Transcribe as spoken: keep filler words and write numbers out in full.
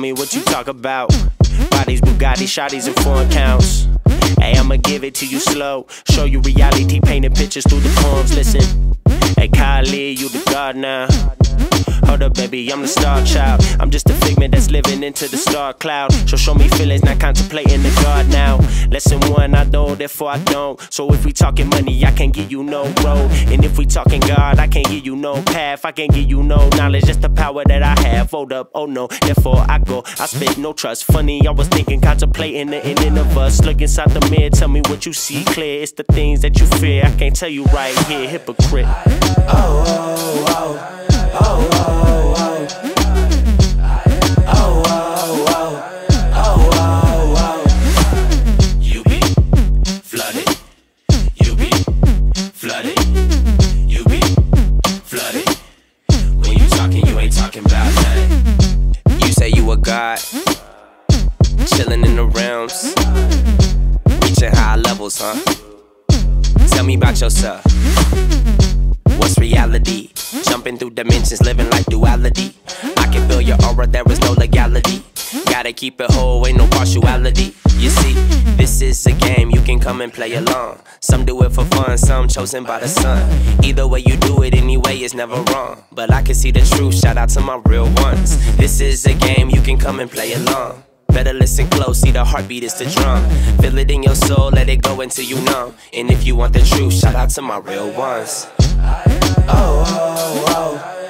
me what you talk about. Bodies, Bugatti, shotties, and foreign counts. Hey, I'ma give it to you slow. Show you reality, painting pictures through the poems. Listen, hey, Kylie, you the god now. Hold up, baby, I'm the star child. I'm just a figment that's living into the star cloud. So show me feelings, not contemplating the God now. Lesson one, I know, therefore I don't. So if we talking money, I can't give you no road. And if we talking God, I can't give you no path. I can't give you no knowledge, just the power that I have. Hold up, oh no, therefore I go. I spit no trust. Funny, I was thinking, contemplating the ending of us. Look inside the mirror, tell me what you see clear. It's the things that you fear, I can't tell you right here, hypocrite. Oh, oh, oh. Oh, oh, oh. Oh, oh, oh. Oh, oh, oh. You be flooded. You be flooded. You be flooded. When you talking, you ain't talking about nothing. You say you a god, chilling in the realms, reaching high levels, huh? Tell me about yourself. What's reality? Jumping through dimensions, living like duality. I can feel your aura, there is no legality. Gotta keep it whole, ain't no partiality. You see, this is a game, you can come and play along. Some do it for fun, some chosen by the sun. Either way you do it anyway, it's never wrong. But I can see the truth, shout out to my real ones. This is a game, you can come and play along. Better listen close, see the heartbeat is the drum. Feel it in your soul, let it go until you numb. And if you want the truth, shout out to my real ones. Oh, oh, oh.